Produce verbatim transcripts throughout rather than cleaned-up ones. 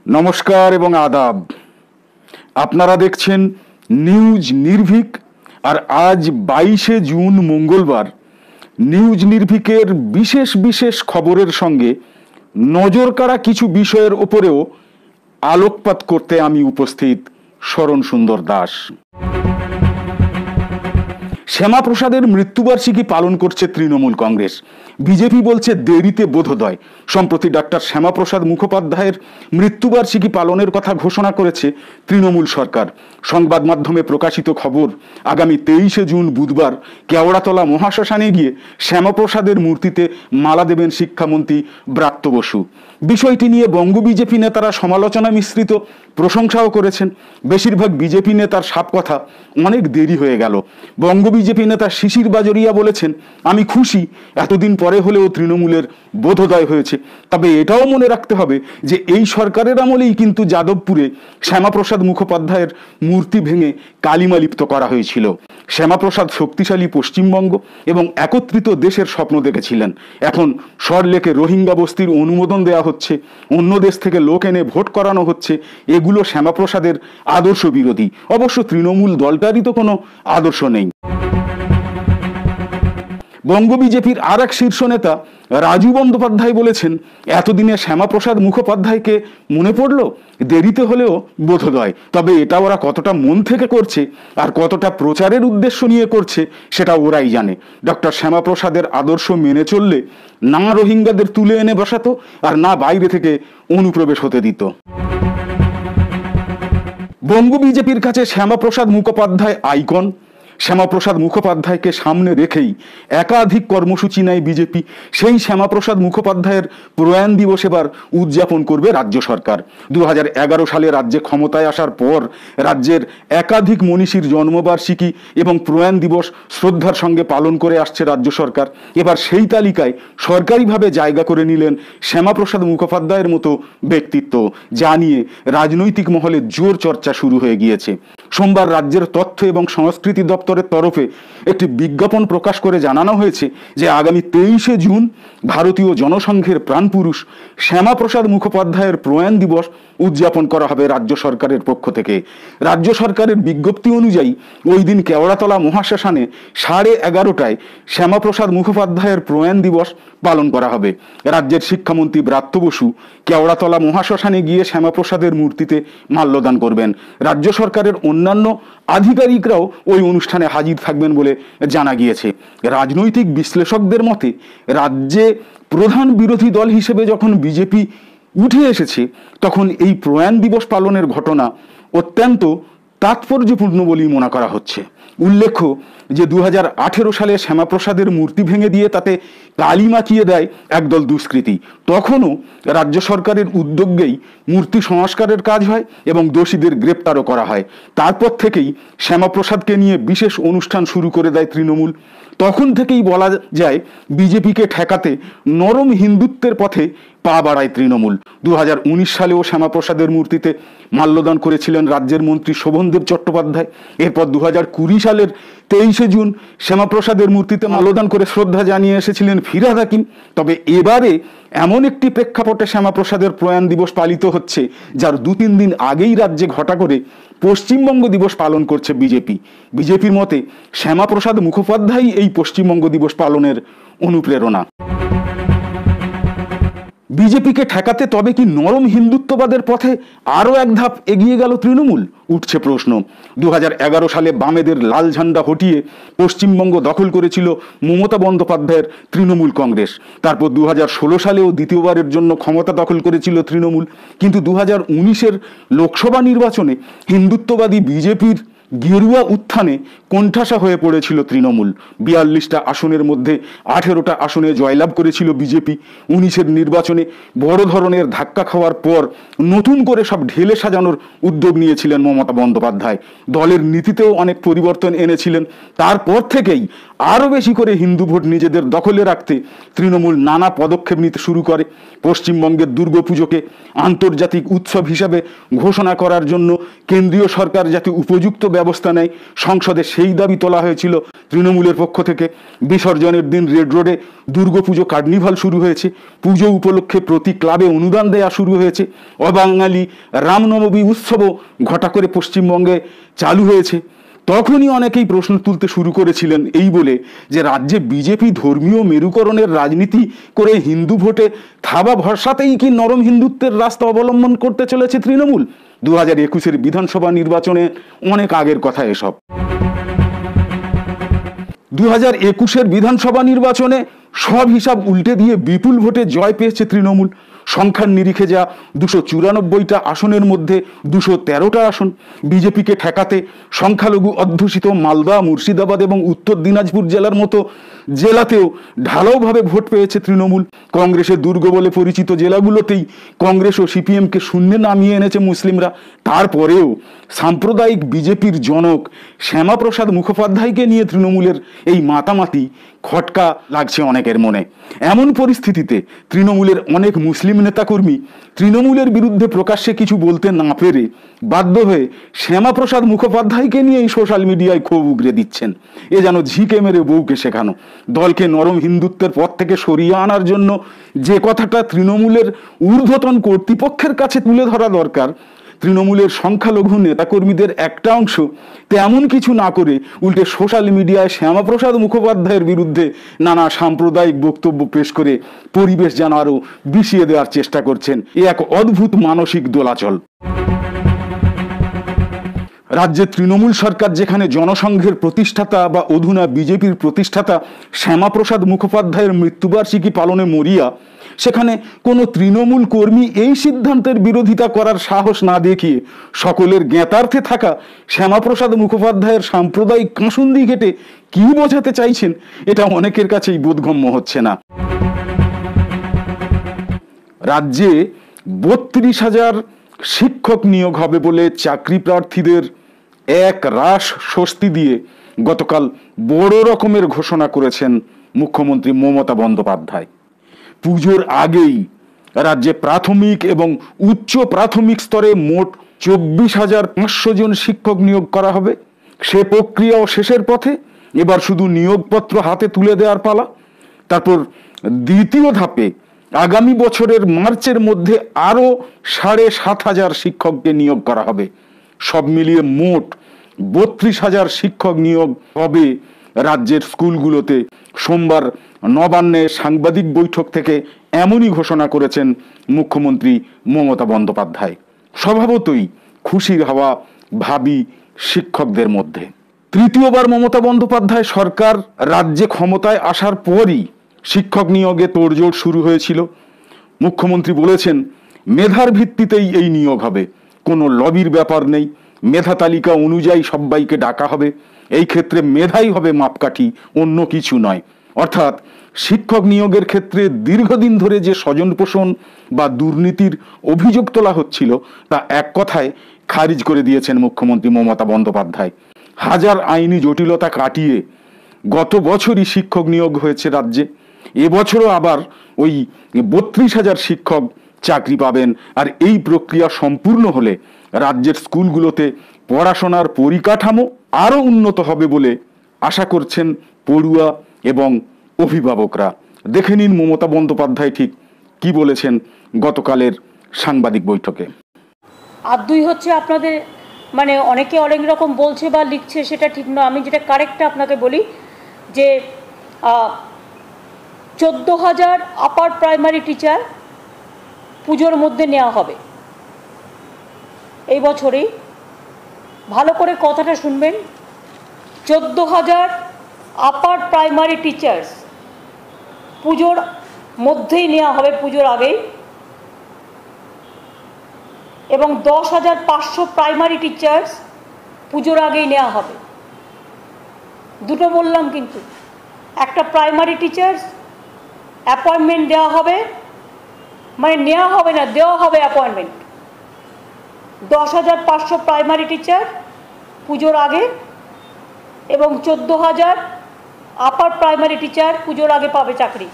নমস্কার এবং আদাব। আপনারা দেখছেন নিউজ নির্ভীক। আর আজ বাইশে জুন মঙ্গলবার নিউজ নির্ভীকের বিশেষ বিশেষ খবরের সঙ্গে নজর কাড়া কিছু বিষয়ের উপরেও আলোকপাত করতে আমি উপস্থিত শরণ সুন্দর দাস। শ্যামাপ্রসাদের মৃত্যুবার্ষিকী পালন করছে তৃণমূল কংগ্রেস। বিজেপি বলছে দেরিতে বোধোদয়। সম্প্রতি ডাক্তার শ্যামাপ্রসাদ মুখোপাধ্যায়ের মৃত্যুবার্ষিকী পালনের কথা ঘোষণা করেছে তৃণমূল সরকার। সংবাদ মাধ্যমে প্রকাশিত খবর, আগামী তেইশে জুন বুধবার কেওড়াতলা মহাশ্মশানে গিয়ে শ্যামাপ্রসাদের মূর্তিতে মালা দেবেন শিক্ষামন্ত্রী ব্রাত্য বসু। বিষয়টি নিয়ে বঙ্গ বিজেপি নেতারা সমালোচনা মিশ্রিত প্রশংসাও করেছেন। বেশিরভাগ বিজেপি নেতার সাপ কথা, অনেক দেরি হয়ে গেল। বঙ্গ বিজেপি নেতা শিশির বাজরিয়া বলেছেন, আমি খুশি, এতদিন পরে হলেও তৃণমূলের বোধোদয় হয়েছে। তবে এটাও মনে রাখতে হবে যে এই সরকারের আমলেই কিন্তু যাদবপুরে শ্যামাপ্রসাদ মুখোপাধ্যায়ের মূর্তি ভেঙে কালিমালিপ্ত করা হয়েছিল। শ্যামাপ্রসাদ শক্তিশালী পশ্চিমবঙ্গ এবং একত্রিত দেশের স্বপ্ন দেখেছিলেন। এখন সরলেকে রোহিঙ্গা বস্তির অনুমোদন দেওয়া হচ্ছে, অন্য দেশ থেকে লোক এনে ভোট করানো হচ্ছে। এগুলো শ্যামাপ্রসাদের আদর্শ বিরোধী। অবশ্য তৃণমূল দলটারই তো কোনো আদর্শ নেই। বঙ্গ বিজেপির আর এক শীর্ষ নেতা রাজু বন্দ্যোপাধ্যায় বলেছেন, এতদিনে শ্যামাপ্রসাদ মুখোপাধ্যায়কে মনে পড়ল, দেরিতে হলেও বোধোদয়। তবে এটা ওরা কতটা মন থেকে করছে আর কতটা প্রচারের উদ্দেশ্য নিয়ে করছে সেটা ওরাই জানে। ডক্টর শ্যামাপ্রসাদের আদর্শ মেনে চললে না রোহিঙ্গাদের তুলে এনে বসাতো আর না বাইরে থেকে অনুপ্রবেশ হতে দিত। বঙ্গ বিজেপির কাছে শ্যামাপ্রসাদ মুখোপাধ্যায় আইকন। শ্যামাপ্রসাদ মুখোপাধ্যায়কে সামনে রেখেই একাধিক কর্মসূচি নেয় বিজেপি। সেই শ্যামাপ্রসাদ মুখোপাধ্যায়ের প্রয়াণ দিবস এবার উদযাপন করবে রাজ্য সরকার। দু হাজার এগারো সালে রাজ্যে ক্ষমতায় আসার পর রাজ্যের একাধিক মনীষীর জন্মবার্ষিকী এবং প্রয়াণ দিবস শ্রদ্ধার সঙ্গে পালন করে আসছে রাজ্য সরকার। এবার সেই তালিকায় সরকারিভাবে জায়গা করে নিলেন শ্যামাপ্রসাদ মুখোপাধ্যায়ের মতো ব্যক্তিত্ব, যা নিয়ে রাজনৈতিক মহলে জোর চর্চা শুরু হয়ে গিয়েছে। সোমবার রাজ্যের তথ্য এবং সংস্কৃতি দপ্তরের তরফে একটি বিজ্ঞাপন প্রকাশ করে জানানো হয়েছে যে আগামী তেইশে জুন ভারতীয় জনসংঘের প্রাণপুরুষ শ্যামাপ্রসাদ মুখোপাধ্যায়ের প্রয়াণ দিবস উদযাপন করা হবে রাজ্য সরকারের পক্ষ থেকে। রাজ্য সরকারের বিজ্ঞপ্তি অনুযায়ী ওই দিন কেওড়াতলা মহাশ্মশানে সাড়ে এগারোটায় শ্যামাপ্রসাদ মুখোপাধ্যায়ের প্রয়াণ দিবস পালন করা হবে। রাজ্যের শিক্ষামন্ত্রী ব্রাত্য বসু কেওড়াতলা মহাশ্মশানে গিয়ে শ্যামাপ্রসাদের মূর্তিতে মাল্যদান করবেন। রাজ্য সরকারের অন্যান্য আধিকারিকরাও ওই অনুষ্ঠানে হাজির থাকবেন বলে জানা গিয়েছে। রাজনৈতিক বিশ্লেষকদের মতে রাজ্যে প্রধান বিরোধী দল হিসেবে যখন বিজেপি উঠে এসেছে, তখন এই প্রয়াণ দিবস পালনের ঘটনা অত্যন্ত তাৎপর্যপূর্ণ বলেই মনে করা হচ্ছে। উল্লেখ্য যে দু হাজার আঠেরো সালে শ্যামাপ্রসাদের মূর্তি ভেঙে দিয়ে তাতে কালি মাখিয়ে দেয় একদল দুষ্কৃতী। তখনও রাজ্য সরকারের উদ্যোগেই মূর্তি সংস্কারের কাজ হয় এবং দোষীদের গ্রেপ্তারও করা হয়। তারপর থেকেই শ্যামাপ্রসাদকে নিয়ে বিশেষ অনুষ্ঠান শুরু করে দেয় তৃণমূল। তখন থেকেই বলা যায় বিজেপিকে ঠেকাতে নরম হিন্দুত্বের পথে পা বাড়ায় তৃণমূল। দু হাজার উনিশ সালেও শ্যামাপ্রসাদের মূর্তিতে মাল্যদান করেছিলেন রাজ্যের মন্ত্রী শোভনদেব চট্টোপাধ্যায়। এরপর দু হাজার কুড়ি সালের তেইশে জুন শ্যামাপ্রসাদের মূর্তিতে মাল্যদান করে শ্রদ্ধা জানিয়ে এসেছিলেন ফিরহাদ হাকিম। তবে এবারে এমন একটি প্রেক্ষাপটে শ্যামাপ্রসাদের প্রয়াণ দিবস পালিত হচ্ছে যার দু তিন দিন আগেই রাজ্যে ঘটা করে পশ্চিমবঙ্গ দিবস পালন করছে বিজেপি। বিজেপির মতে শ্যামাপ্রসাদ মুখোপাধ্যায় এই পশ্চিমবঙ্গ দিবস পালনের অনুপ্রেরণা। বিজেপিকে ঠেকাতে তবে কি নরম হিন্দুত্ববাদের পথে আরও এক ধাপ এগিয়ে গেল তৃণমূল? উঠছে প্রশ্ন। দু হাজার এগারো সালে বামেদের লাল ঝান্ডা হটিয়ে পশ্চিমবঙ্গ দখল করেছিল মমতা বন্দ্যোপাধ্যায়ের তৃণমূল কংগ্রেস। তারপর দু হাজার ষোলো সালেও দ্বিতীয়বারের জন্য ক্ষমতা দখল করেছিল তৃণমূল। কিন্তু দু হাজার উনিশের লোকসভা নির্বাচনে হিন্দুত্ববাদী বিজেপির গেরুয়া উত্থানে কোণঠাসা হয়ে পড়েছিল তৃণমূল। বিয়াল্লিশটা আসনের মধ্যে আঠেরোটা আসনে জয়লাভ করেছিল বিজেপি। উনিশের নির্বাচনে বড় ধরনের ধাক্কা খাওয়ার পর নতুন করে সব ঢেলে সাজানোর উদ্যোগ নিয়েছিলেন মমতা বন্দ্যোপাধ্যায়। দলের নীতিতেও অনেক পরিবর্তন এনেছিলেন। তারপর থেকেই আরও বেশি করে হিন্দু ভোট নিজেদের দখলে রাখতে তৃণমূল নানা পদক্ষেপ নিতে শুরু করে। পশ্চিমবঙ্গের দুর্গাপুজোকে আন্তর্জাতিক উৎসব হিসাবে ঘোষণা করার জন্য কেন্দ্রীয় সরকার যাতে উপযুক্ত ব্যবস্থা নেয়, সংসদে সেই দাবি তোলা হয়েছিল তৃণমূলের পক্ষ থেকে। বিসর্জনের দিন রেড রোডে দুর্গাপুজো কার্নিভাল শুরু হয়েছে, পুজো উপলক্ষে প্রতি ক্লাবে অনুদান দেয়া শুরু হয়েছে, অবাঙালি রামনবমী উৎসবও ঘটা করে পশ্চিমবঙ্গে চালু হয়েছে। তখনই অনেকেই প্রশ্ন তুলতে শুরু করেছিলেন এই বলে যে রাজ্যে বিজেপি ধর্মীয় মেরুকরণের রাজনীতি করে হিন্দু ভোটে থাবা ভরসাতেই কি নরম হিন্দুত্বের রাস্তা অবলম্বন করতে চলেছে তৃণমূল। দু হাজার একুশের বিধানসভা নির্বাচনে অনেক আগের কথা এসব। দু হাজার একুশের বিধানসভা নির্বাচনে সব হিসাব উল্টে দিয়ে বিপুল ভোটে জয় পেয়েছে তৃণমূল। সংখ্যার নিরিখে যা দুশো চুরানব্বইটা আসনের মধ্যে দুশো তেরোটা আসন। বিজেপিকে ঠেকাতে সংখ্যালঘু অধ্যুষিত মালদা, মুর্শিদাবাদ এবং উত্তর দিনাজপুর জেলার মতো জেলাতেও ঢালাওভাবে ভোট পেয়েছে তৃণমূল। কংগ্রেসের দুর্গ বলে পরিচিত জেলাগুলোতেই কংগ্রেস ও সিপিএমকে শূন্যে নামিয়ে এনেছে মুসলিমরা। তারপরেও সাম্প্রদায়িক বিজেপির জনক শ্যামাপ্রসাদ মুখোপাধ্যায়কে নিয়ে তৃণমূলের এই মাতামাতি খটকা লাগছে অনেকের মনে। এমন পরিস্থিতিতে তৃণমূলের অনেক মুসলিম নেতাকর্মী তৃণমূলের বিরুদ্ধে প্রকাশ্যে কিছু বলতে না পেরে বাধ্য হয়ে শ্যামাপ্রসাদ মুখোপাধ্যায়কে নিয়েই সোশ্যাল মিডিয়ায় ক্ষোভ উগরে দিচ্ছেন। এ যেন ঝিঁকে মেরে বউকে শেখানো। দলকে নরম হিন্দুত্বের পথ থেকে সরিয়ে আনার জন্য যে কথাটা তৃণমূলের ঊর্ধ্বতন কর্তৃপক্ষের কাছে তুলে ধরা দরকার, তৃণমূলের সংখ্যালঘু নেতাকর্মীদের একটা অংশ তেমন কিছু না করে উল্টে সোশ্যাল মিডিয়ায় শ্যামাপ্রসাদ মুখোপাধ্যায়ের বিরুদ্ধে নানা সাম্প্রদায়িক বক্তব্য পেশ করে পরিবেশ যেন আরও বিষিয়ে দেওয়ার চেষ্টা করছেন। এ এক অদ্ভুত মানসিক দোলাচল। রাজ্যে তৃণমূল সরকার যেখানে জনসংঘের প্রতিষ্ঠাতা বা অধুনা বিজেপির প্রতিষ্ঠাতা শ্যামাপ্রসাদ মুখোপাধ্যায়ের মৃত্যুবার্ষিকী পালনে মরিয়া, সেখানে কোনো তৃণমূল কর্মী এই সিদ্ধান্তের বিরোধিতা করার সাহস না দেখিয়ে সকলের জ্ঞাতার্থে থাকা শ্যামাপ্রসাদ মুখোপাধ্যায়ের সাম্প্রদায়িক কাঁসুন্দি ঘেটে কি বোঝাতে চাইছেন, এটা অনেকের কাছেই বোধগম্য হচ্ছে না। রাজ্যে বত্রিশ হাজার শিক্ষক নিয়োগ হবে বলে চাকরি প্রার্থীদের এক রাশ স্বস্তি দিয়ে গতকাল বড় রকমের ঘোষণা করেছেন মুখ্যমন্ত্রী মমতা বন্দ্যোপাধ্যায়। পুজোর আগেই রাজ্যে প্রাথমিক এবং উচ্চ প্রাথমিক স্তরে মোট চব্বিশ হাজার পাঁচশো জন শিক্ষক নিয়োগ করা হবে। সে প্রক্রিয়াও শেষের পথে, এবার শুধু নিয়োগপত্র হাতে তুলে দেওয়ার পালা। তারপর দ্বিতীয় ধাপে আগামী বছরের মার্চের মধ্যে আরও সাড়ে সাত হাজার শিক্ষককে নিয়োগ করা হবে। সব মিলিয়ে মোট বত্রিশ হাজার শিক্ষক নিয়োগ হবে রাজ্যের স্কুলগুলোতে। সোমবার নবান্নে সাংবাদিক বৈঠক থেকে এমনই ঘোষণা করেছেন মুখ্যমন্ত্রী মমতা বন্দ্যোপাধ্যায়। স্বভাবতই খুশির হাওয়া ভাবী শিক্ষকদের মধ্যে। তৃতীয়বার মমতা বন্দ্যোপাধ্যায় সরকার রাজ্যে ক্ষমতায় আসার পরই শিক্ষক নিয়োগে তোড়জোড় শুরু হয়েছিল। মুখ্যমন্ত্রী বলেছেন, মেধার ভিত্তিতেই এই নিয়োগ হবে, কোনো লবির ব্যাপার নেই। মেধা তালিকা অনুযায়ী সবাইকে ডাকা হবে। এই ক্ষেত্রে মেধাই হবে মাপকাঠি, অন্য কিছু নয়। অর্থাৎ শিক্ষক নিয়োগের ক্ষেত্রে দীর্ঘদিন ধরে যে স্বজন পোষণ বা দুর্নীতির অভিযোগ তোলা হচ্ছিল তা এক কথায় খারিজ করে দিয়েছেন মুখ্যমন্ত্রী মমতা বন্দ্যোপাধ্যায়। হাজার আইনি জটিলতা কাটিয়ে গত বছরই শিক্ষক নিয়োগ হয়েছে রাজ্যে। এবছরও আবার ওই বত্রিশ হাজার শিক্ষক চাকরি পাবেন। আর এই প্রক্রিয়া সম্পূর্ণ হলে রাজ্যের স্কুলগুলোতে পড়াশোনার পরিকাঠামো আরও উন্নত হবে বলে আশা করছেন পড়ুয়া এবং অভিভাবকরা। দেখে নিন মমতা বন্দ্যোপাধ্যায় ঠিক কি বলেছেন গতকালের সাংবাদিক বৈঠকে। আর দুই হচ্ছে আপনাদের মানে অনেকে অনেক রকম বলছে বা লিখছে, সেটা ঠিক নয়। আমি যেটা কারেক্টটা আপনাকে বলি যে চোদ্দো হাজার আপার প্রাইমারি টিচার পুজোর মধ্যে নেওয়া হবে এই বছরেই। ভালো করে কথাটা শুনবেন, চোদ্দো হাজার আপার প্রাইমারি টিচার্স পুজোর মধ্যেই নেওয়া হবে, পুজোর আগেই। এবং দশ হাজার পাঁচশো প্রাইমারি টিচার্স পুজোর আগেই নেওয়া হবে। দুটো বললাম, কিন্তু একটা প্রাইমারি টিচার্স অ্যাপয়েন্টমেন্ট দেওয়া হবে, মানে নেওয়া হবে না, দেওয়া হবে অ্যাপয়েন্টমেন্ট। দশ হাজার পাঁচশো প্রাইমারি টিচার পুজোর আগে এবং চোদ্দো হাজার আপার প্রাইমারি টিচার পুজোর আগে পাবে চাকরি।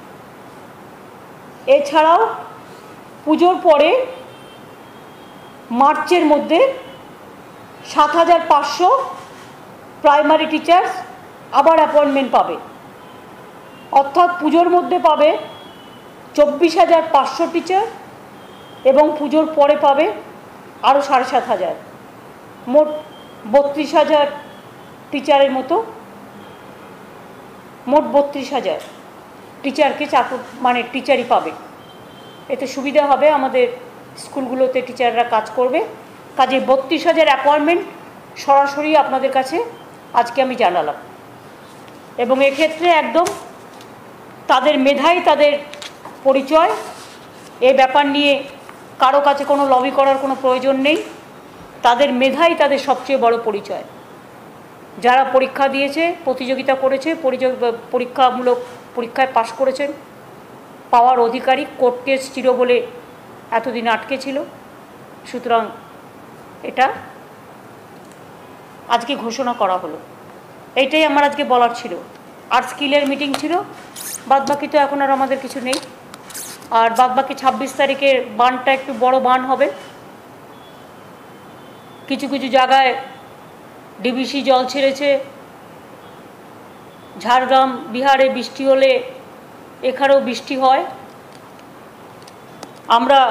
এছাড়াও পুজোর পরে মার্চের মধ্যে সাত হাজার পাঁচশো প্রাইমারি টিচার্স আবার অ্যাপয়েন্টমেন্ট পাবে, অর্থাৎ পুজোর মধ্যে পাবে চব্বিশ হাজার পাঁচশো টিচার এবং পুজোর পরে পাবে আরও সাড়ে সাত হাজার, মোট বত্রিশ হাজার টিচারের মতো, মোট বত্রিশ হাজার টিচারকে চাকর মানে টিচারই পাবে। এতে সুবিধা হবে, আমাদের স্কুলগুলোতে টিচাররা কাজ করবে। কাজে বত্রিশ হাজার অ্যাপয়েন্টমেন্ট সরাসরি আপনাদের কাছে আজকে আমি জানালাম, এবং এক্ষেত্রে একদম তাদের মেধাই তাদের পরিচয়। এই ব্যাপার নিয়ে কারো কাছে কোনো লবি করার কোনো প্রয়োজন নেই, তাদের মেধাই তাদের সবচেয়ে বড় পরিচয়। যারা পরীক্ষা দিয়েছে, প্রতিযোগিতা করেছে, পরীক্ষামূলক পরীক্ষায় পাশ করেছেন, পাওয়ার অধিকারী, কোর্ট কেস ছিল বলে এতদিন আটকে ছিল। সুতরাং এটা আজকে ঘোষণা করা হলো, এইটাই আমার আজকে বলার ছিল। আর স্কিলের মিটিং ছিল, বাদবাকি তো এখন আর আমাদের কিছু নেই। আর বাদবাকি ছাব্বিশ তারিখের বানটা একটু বড় বান হবে, কিছু কিছু জায়গায় ডিবিসি জল ছেড়েছে। ঝাড়গ্রাম বিহারে বৃষ্টি হলে এখানেও বৃষ্টি হয়। আমরা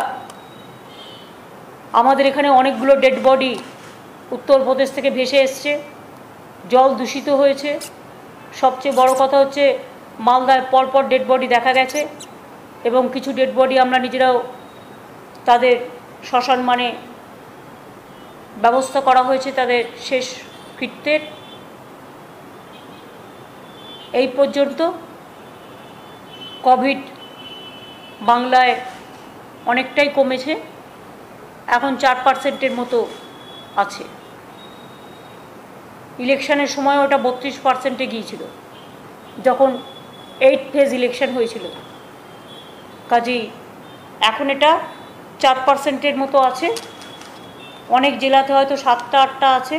আমাদের এখানে অনেকগুলো ডেড বডি উত্তরপ্রদেশ থেকে ভেসে এসছে, জল দূষিত হয়েছে। সবচেয়ে বড় কথা হচ্ছে মালদায় পরপর ডেড বডি দেখা গেছে, এবং কিছু ডেড বডি আমরা নিজেরাও তাদের শ্মশান মানে ব্যবস্থা করা হয়েছে তাদের শেষ কৃত্যের। এই পর্যন্ত কোভিড বাংলায় অনেকটাই কমেছে, এখন চার পার্সেন্টের মতো আছে। ইলেকশনের সময় ওটা বত্রিশ পার্সেন্টে গিয়েছিল যখন এইট ফেজ ইলেকশন হয়েছিল। কাজেই এখন এটা চার পার্সেন্টের মতো আছে, অনেক জেলাতে হয়তো সাতটা আটটা আছে।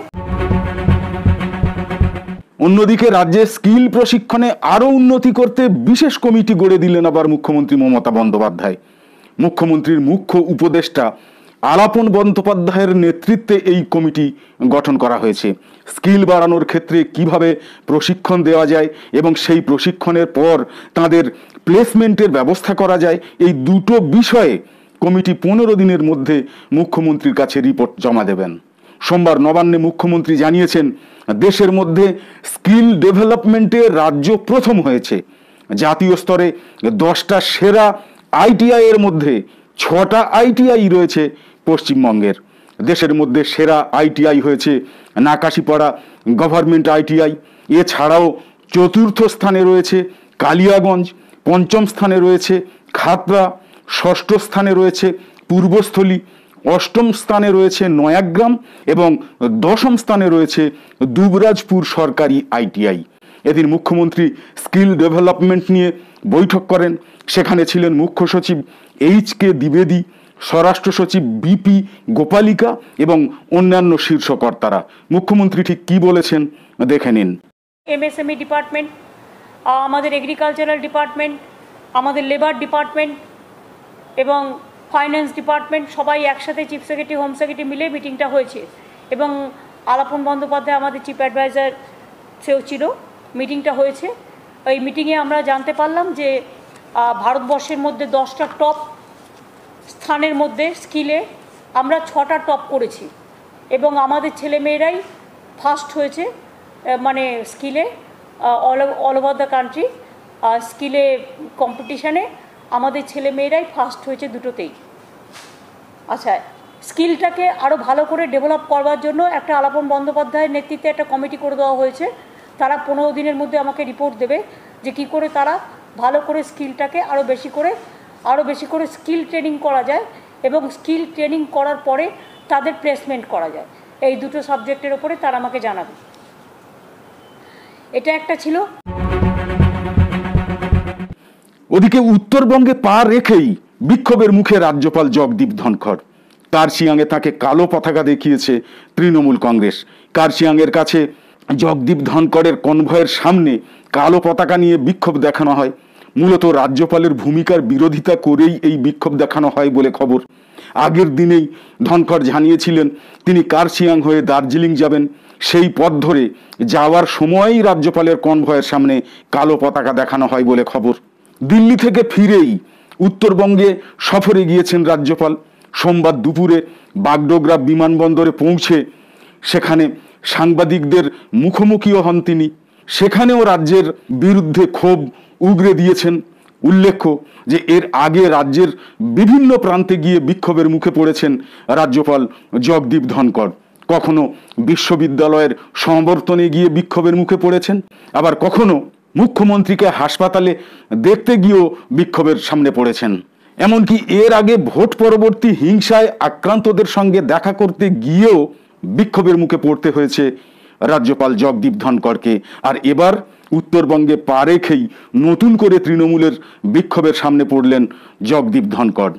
অন্যদিকে রাজ্যে স্কিল প্রশিক্ষণে আরও উন্নতি করতে বিশেষ কমিটি গড়ে দিলেন আবার মুখ্যমন্ত্রী মমতা বন্দ্যোপাধ্যায়। মুখ্যমন্ত্রীর মুখ্য উপদেষ্টা আলাপন বন্দ্যোপাধ্যায়ের নেতৃত্বে এই কমিটি গঠন করা হয়েছে। স্কিল বাড়ানোর ক্ষেত্রে কিভাবে প্রশিক্ষণ দেওয়া যায় এবং সেই প্রশিক্ষণের পর তাদের প্লেসমেন্টের ব্যবস্থা করা যায়, এই দুটো বিষয়ে কমিটি পনেরো দিনের মধ্যে মুখ্যমন্ত্রীর কাছে রিপোর্ট জমা দেবেন। সোমবার নবান্নে মুখ্যমন্ত্রী জানিয়েছেন, দেশের মধ্যে স্কিল ডেভেলপমেন্টে রাজ্য প্রথম হয়েছে। জাতীয় স্তরে দশটা সেরা আইটিআই এর মধ্যে ছটা আইটিআই রয়েছে পশ্চিমবঙ্গের। দেশের মধ্যে সেরা আইটিআই হয়েছে নাকাশিপাড়া গভর্নমেন্ট আইটিআই, এছাড়াও চতুর্থ স্থানে রয়েছে কালিয়াগঞ্জ, পঞ্চম স্থানে রয়েছে খাতড়া, ষষ্ঠ স্থানে রয়েছে পূর্বস্থলী, অষ্টম স্থানে রয়েছে নয়াগ্রাম এবং দশম স্থানে রয়েছে দুবরাজপুর সরকারি আইটিআই। এদিন মুখ্যমন্ত্রী স্কিল ডেভেলপমেন্ট নিয়ে বৈঠক করেন। সেখানে ছিলেন মুখ্য সচিব এইচ কে দ্বিবেদী, স্বরাষ্ট্র সচিব বিপি গোপালিকা এবং অন্যান্য শীর্ষ কর্তারা। মুখ্যমন্ত্রী ঠিক কি বলেছেন দেখে নিন। এমএসএমই ডিপার্টমেন্ট, আমাদের এগ্রিকালচারাল ডিপার্টমেন্ট, আমাদের লেবার ডিপার্টমেন্ট এবং ফাইন্যান্স ডিপার্টমেন্ট সবাই একসাথে চিফ সেক্রেটারি, হোম সেক্রেটারি মিলে মিটিংটা হয়েছে, এবং আলাপন বন্দ্যোপাধ্যায় আমাদের চিফ অ্যাডভাইজার সেও ছিল। মিটিংটা হয়েছে। এই মিটিংয়ে আমরা জানতে পারলাম যে ভারতবর্ষের মধ্যে দশটা টপ স্থানের মধ্যে স্কিলে আমরা ছটা টপ করেছি, এবং আমাদের ছেলেমেয়েরাই ফার্স্ট হয়েছে, মানে স্কিলে all all over the country স্কিলে কম্পিটিশানে আমাদের ছেলেমেয়েরাই ফার্স্ট হয়েছে দুটোতেই। আচ্ছা, স্কিলটাকে আরও ভালো করে ডেভেলপ করবার জন্য একটা আলাপন বন্দ্যোপাধ্যায়ের নেতৃত্বে একটা কমিটি করে দেওয়া হয়েছে। তারা পনেরো দিনের মধ্যে আমাকে রিপোর্ট দেবে যে কী করে তারা ভালো করে স্কিলটাকে আরও বেশি করে আরও বেশি করে স্কিল ট্রেনিং করা যায়, এবং স্কিল ট্রেনিং করার পরে তাদের প্লেসমেন্ট করা যায়। এই দুটো সাবজেক্টের ওপরে তারা আমাকে জানাবে। এটা একটা ছিল। ওদিকে উত্তরবঙ্গে পা রেখেই বিক্ষোভের মুখে রাজ্যপাল জগদীপ ধনখড়। কার্শিয়াংয়ে তাকে কালো পতাকা দেখিয়েছে তৃণমূল কংগ্রেস। কার্শিয়াংয়ের কাছে জগদীপ ধনখড়ের কনভয়ের সামনে কালো পতাকা নিয়ে বিক্ষোভ দেখানো হয়। মূলত রাজ্যপালের ভূমিকার বিরোধিতা করেই এই বিক্ষোভ দেখানো হয় বলে খবর। আগের দিনেই ধনখড় জানিয়েছিলেন তিনি কার্শিয়াং হয়ে দার্জিলিং যাবেন। সেই পথ ধরে যাওয়ার সময়ই রাজ্যপালের কনভয়ের সামনে কালো পতাকা দেখানো হয় বলে খবর। দিল্লি থেকে ফিরেই উত্তরবঙ্গে সফরে গিয়েছেন রাজ্যপাল। সোমবার দুপুরে বাগডোগরা বিমানবন্দরে পৌঁছে সেখানে সাংবাদিকদের মুখোমুখিও হন তিনি। সেখানেও রাজ্যের বিরুদ্ধে ক্ষোভ উগরে দিয়েছেন। উল্লেখ্য যে এর আগে রাজ্যের বিভিন্ন প্রান্তে গিয়ে বিক্ষোভের মুখে পড়েছেন রাজ্যপাল জগদীপ ধনখড়। কখনো বিশ্ববিদ্যালয়ের সমাবর্তনে গিয়ে বিক্ষোভের মুখে পড়েছেন, আবার কখনো মুখ্যমন্ত্রীকে হাসপাতালে দেখতে গিয়েও বিক্ষোভের সামনে পড়েছেন। এমনকি এর আগে ভোট পরবর্তী হিংসায় আক্রান্তদের সঙ্গে দেখা করতে গিয়েও বিক্ষোভের মুখে পড়তে হয়েছে রাজ্যপাল জগদীপ ধনখড়কে। আর এবার উত্তরবঙ্গে পা রেখেই নতুন করে তৃণমূলের বিক্ষোভের সামনে পড়লেন জগদীপ ধনখড়।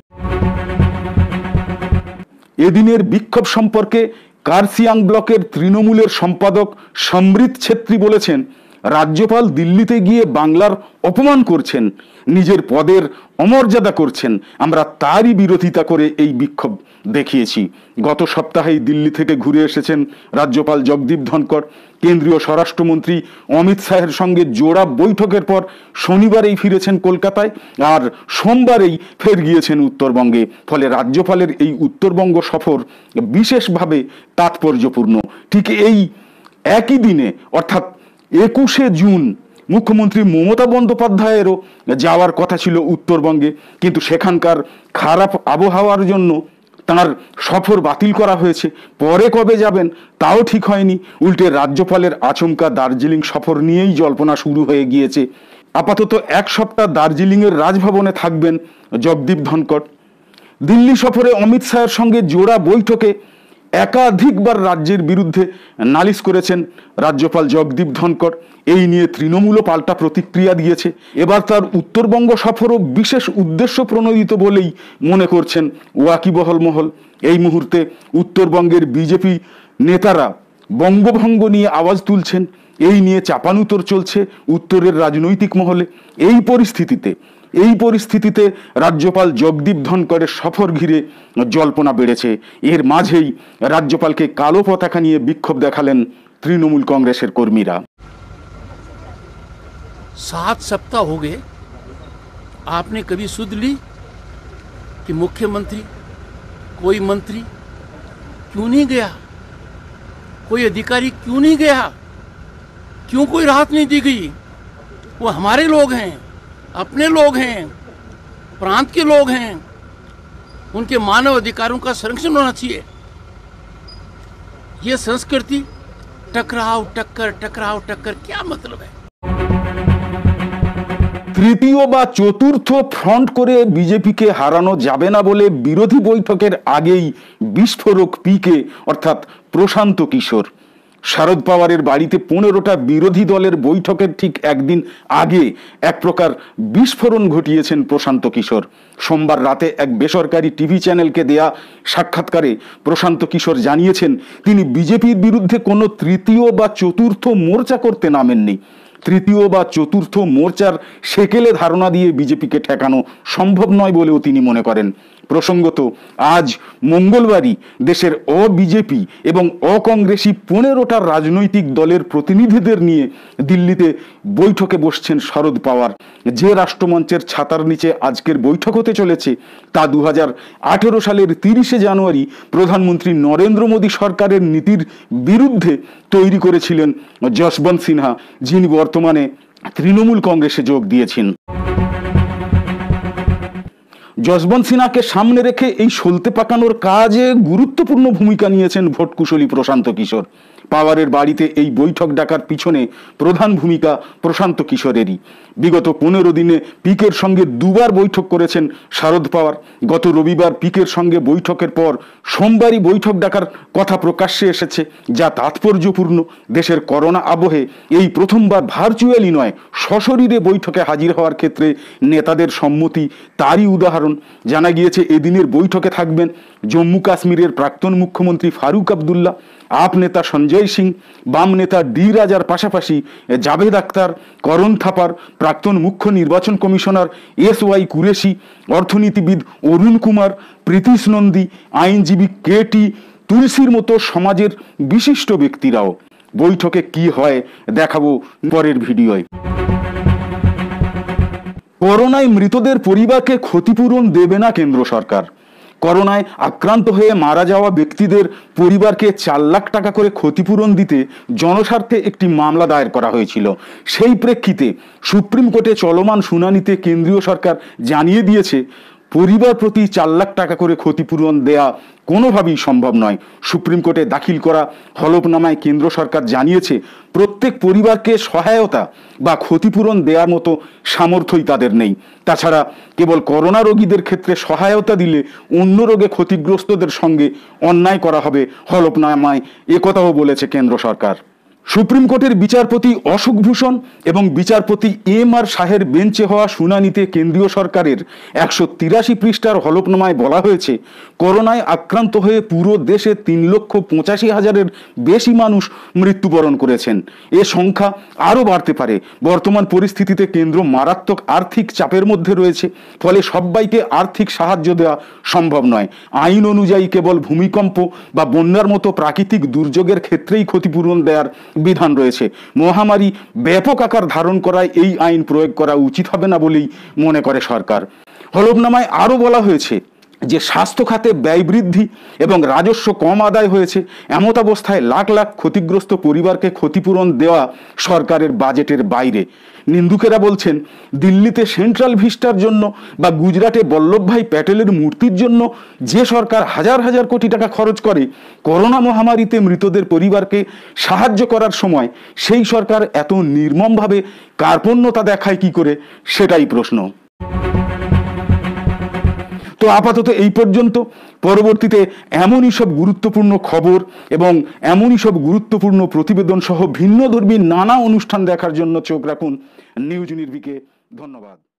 এদিনের বিক্ষোভ সম্পর্কে কার্শিয়াং ব্লকের তৃণমূলের সম্পাদক সমৃত ছেত্রী বলেছেন, রাজ্যপাল দিল্লিতে গিয়ে বাংলার অপমান করছেন, নিজের পদের অমর্যাদা করছেন। আমরা তারই বিরোধিতা করে এই বিক্ষোভ দেখিয়েছি। গত সপ্তাহেই দিল্লি থেকে ঘুরে এসেছেন রাজ্যপাল জগদীপ ধনখড়। কেন্দ্রীয় স্বরাষ্ট্রমন্ত্রী অমিত শাহের সঙ্গে জোড়া বৈঠকের পর শনিবারেই ফিরেছেন কলকাতায়, আর সোমবারেই ফের গিয়েছেন উত্তরবঙ্গে। ফলে রাজ্যপালের এই উত্তরবঙ্গ সফর বিশেষভাবে তাৎপর্যপূর্ণ। ঠিক এই একই দিনে অর্থাৎ একুশে জুন মুখ্যমন্ত্রী মমতা বন্দ্যোপাধ্যায়েরও যাওয়ার কথা ছিল উত্তরবঙ্গে, কিন্তু সেখানকার খারাপ আবহাওয়ার জন্য তাঁর সফর বাতিল করা হয়েছে। পরে কবে যাবেন তাও ঠিক হয়নি। উল্টে রাজ্যপালের আচমকা দার্জিলিং সফর নিয়েই জল্পনা শুরু হয়ে গিয়েছে। আপাতত এক সপ্তাহ দার্জিলিংয়ের রাজভবনে থাকবেন জগদীপ ধনখড়। দিল্লি সফরে অমিত শাহের সঙ্গে জোড়া বৈঠকে একাধিকবার রাজ্যের বিরুদ্ধে নালিশ করেছেন রাজ্যপাল জগদীপ ধনখড়। এই নিয়ে তৃণমূলও পাল্টা প্রতিক্রিয়া দিয়েছে। এবার তার উত্তরবঙ্গ সফরও বিশেষ উদ্দেশ্য প্রণোদিত বলেই মনে করছেন ওয়াকিবহল মহল। এই মুহূর্তে উত্তরবঙ্গের বিজেপি নেতারা বঙ্গভঙ্গ নিয়ে আওয়াজ তুলছেন। এই নিয়ে চাপানুতর চলছে উত্তরের রাজনৈতিক মহলে। এই পরিস্থিতিতে এই পরিস্থিতিতে রাজ্যপাল জগদীপ ধনখড়ের সফর ঘিরে জল্পনা বেড়েছে। এর মাঝেই রাজ্যপালকে কালো পতাকা নিয়ে বিক্ষোভ দেখালেন তৃণমূল কংগ্রেসের কর্মীরা। सात सप्ताह हो गए, आपने कभी सुध ली कि मुख्यमंत्री कोई मंत्री क्यों नहीं गया, कोई अधिकारी क्यों नहीं गया, क्यों कोई राहत नहीं दी गई? वो हमारे लोग हैं, अपने लोग हैं, प्रांत के लोग हैं, उनके मानव अधिकारों का संरक्षण होना चाहिए। ये संस्कृति टकराव टक्कर टकराव टक्कर क्या मतलब है? তৃতীয় বা চতুর্থ ফ্রন্ট করে বিজেপিকে হারানো যাবে না বলে বিরোধী বৈঠকের আগেই বিস্ফোরক পিকে অর্থাৎ প্রশান্ত কিশোর। শারদ পাওয়ারের বাড়িতে পনেরোটা বিরোধী দলের বৈঠকের ঠিক একদিন আগে এক প্রকার বিস্ফোরণ ঘটিয়েছেন প্রশান্ত কিশোর। সোমবার রাতে এক বেসরকারি টিভি চ্যানেলকে দেয়া সাক্ষাৎকারে প্রশান্ত কিশোর জানিয়েছেন তিনি বিজেপির বিরুদ্ধে কোনো তৃতীয় বা চতুর্থ মোর্চা করতে নামেননি। তৃতীয় বা চতুর্থ মোর্চার সেকেলে ধারণা দিয়ে বিজেপিকে ঠেকানো সম্ভব নয় বলেও তিনি মনে করেন। প্রসঙ্গত আজ মঙ্গলবারই দেশের অবিজেপি এবং অকংগ্রেসি পনেরোটা রাজনৈতিক দলের প্রতিনিধিদের নিয়ে দিল্লিতে বৈঠকে বসছেন শরদ পাওয়ার। যে রাষ্ট্রমঞ্চের ছাতার নিচে আজকের বৈঠক হতে চলেছে তা দু হাজার আঠেরো সালের তিরিশে জানুয়ারি প্রধানমন্ত্রী নরেন্দ্র মোদী সরকারের নীতির বিরুদ্ধে তৈরি করেছিলেন যশবন্ত সিনহা, যিনি বর্তমানে তৃণমূল কংগ্রেসে যোগ দিয়েছেন। যশবন্ত সিনহাকে সামনে রেখে এই সলতে পাকানোর কাজে গুরুত্বপূর্ণ ভূমিকা নিয়েছেন ভোটকুশলী প্রশান্ত কিশোর। পাওয়ারের বাড়িতে এই বৈঠক ডাকার পিছনে প্রধান ভূমিকা প্রশান্ত কিশোরেরই। বিগত পনেরো দিনে পিকের সঙ্গে দুবার বৈঠক করেছেন শারদ পাওয়ার। গত রবিবার পিকের সঙ্গে বৈঠকের পর সোমবারই বৈঠক ডাকার কথা প্রকাশ্যে এসেছে, যা তাৎপর্যপূর্ণ। দেশের করোনা আবহে এই প্রথমবার ভার্চুয়ালি নয় সশরীরে বৈঠকে হাজির হওয়ার ক্ষেত্রে নেতাদের সম্মতি তারই উদাহরণ। জানা গিয়েছে এদিনের বৈঠকে থাকবেন জম্মু কাশ্মীরের প্রাক্তন মুখ্যমন্ত্রী ফারুক আবদুল্লাহ, আপ নেতা সঞ্জয় সিং, বাম নেতা ডি রাজার পাশাপাশি জাভেদ আখতার, করণ থাপার, প্রাক্তন মুখ্য নির্বাচন কমিশনার এস ওয়াই কুরেশি, অর্থনীতিবিদ অরুণ কুমার, প্রীতিশ নন্দী, আইনজীবী কে টি তুলসীর মতো সমাজের বিশিষ্ট ব্যক্তিরাও। বৈঠকে কি হয় দেখাবো পরের ভিডিওয়। করোনায় মৃতদের পরিবারকে ক্ষতিপূরণ দেবে না কেন্দ্র সরকার। করোনায় আক্রান্ত হয়ে মারা যাওয়া ব্যক্তিদের পরিবারকে চার লাখ টাকা করে ক্ষতিপূরণ দিতে জনস্বার্থে একটি মামলা দায়ের করা হয়েছিল। সেই প্রেক্ষিতে সুপ্রিম কোর্টে চলমান শুনানিতে কেন্দ্রীয় সরকার জানিয়ে দিয়েছে পরিবার প্রতি চার লাখ টাকা করে ক্ষতিপূরণ দেয়া কোনোভাবেই সম্ভব নয়। সুপ্রিম কোর্টে দাখিল করা হলফনামায় কেন্দ্র সরকার জানিয়েছে প্রত্যেক পরিবারকে সহায়তা বা ক্ষতিপূরণ দেওয়ার মতো সামর্থ্যই তাদের নেই। তাছাড়া কেবল করোনা রোগীদের ক্ষেত্রে সহায়তা দিলে অন্য রোগে ক্ষতিগ্রস্তদের সঙ্গে অন্যায় করা হবে হলফনামায় একথাও বলেছে কেন্দ্র সরকার। সুপ্রিম কোর্টের বিচারপতি অশোক ভূষণ এবং বিচারপতি এম আর শাহের বেঞ্চে হওয়া শুনানিতে কেন্দ্রীয় সরকারের একশো তিরাশি পৃষ্ঠার হলফনামায় বলা হয়েছে করোনায় আক্রান্ত হয়ে পুরো দেশে তিন লক্ষ পঁচাশি হাজারের বেশি মানুষ মৃত্যুবরণ করেছেন। এ সংখ্যা আরও বাড়তে পারে। বর্তমান পরিস্থিতিতে কেন্দ্র মারাত্মক আর্থিক চাপের মধ্যে রয়েছে, ফলে সবাইকে আর্থিক সাহায্য দেওয়া সম্ভব নয়। আইন অনুযায়ী কেবল ভূমিকম্প বা বন্যার মতো প্রাকৃতিক দুর্যোগের ক্ষেত্রেই ক্ষতিপূরণ দেওয়ার বিধান রয়েছে। মহামারী ব্যাপক আকার ধারণ করায় এই আইন প্রয়োগ করা উচিত হবে না বলেই মনে করে সরকার। হলফনামায় আরও বলা হয়েছে যে স্বাস্থ্য খাতে ব্যয় বৃদ্ধি এবং রাজস্ব কম আদায় হয়েছে, এমত অবস্থায় লাখ লাখ ক্ষতিগ্রস্ত পরিবারকে ক্ষতিপূরণ দেওয়া সরকারের বাজেটের বাইরে। নিন্দুকেরা বলছেন দিল্লিতে সেন্ট্রাল ভিস্টার জন্য বা গুজরাটে বল্লভভাই প্যাটেলের মূর্তির জন্য যে সরকার হাজার হাজার কোটি টাকা খরচ করে করোনা মহামারীতে মৃতদের পরিবারকে সাহায্য করার সময় সেই সরকার এত নির্মমভাবে কার্পণ্যতা দেখায় কি করে, সেটাই প্রশ্ন। তো আপাতত এই পর্যন্ত। পরবর্তীতে এমনই সব গুরুত্বপূর্ণ খবর এবং এমনই সব গুরুত্বপূর্ণ প্রতিবেদন সহ ভিন্নধর্মী নানা অনুষ্ঠান দেখার জন্য চোখ রাখুন নিউজ নির্ভীকে। ধন্যবাদ।